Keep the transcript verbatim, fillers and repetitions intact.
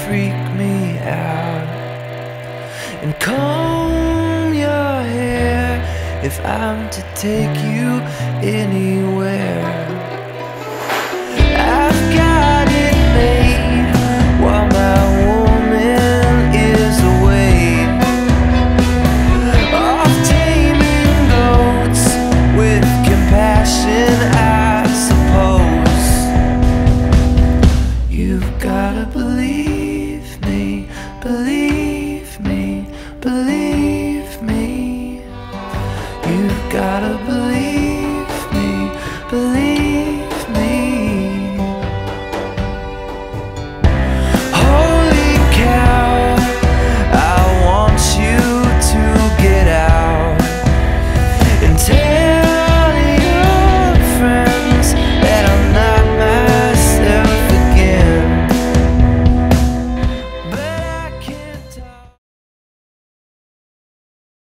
freak me out. And comb your hair if I'm to take you anywhere. I've got it made while my woman is away, off taming goats with compassion, I suppose. You've gotta believe me, believe me, believe